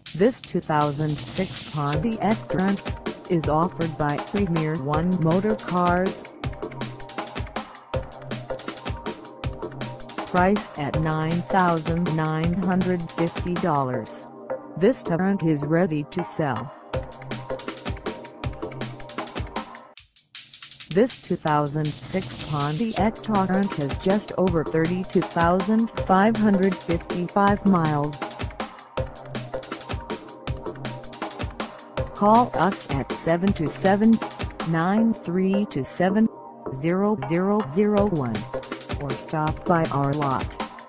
This 2006 Pontiac Torrent is offered by Premier One Motor Cars. Priced at $9,950. This Torrent is ready to sell. This 2006 Pontiac Torrent has just over 32,555 miles. Call us at 727-932-7001 or stop by our lot.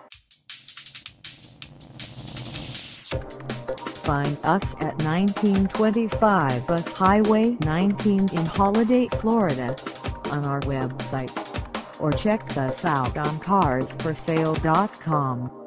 Find us at 1925 Us Highway 19 in Holiday, Florida, on our website, or check us out on carsforsale.com.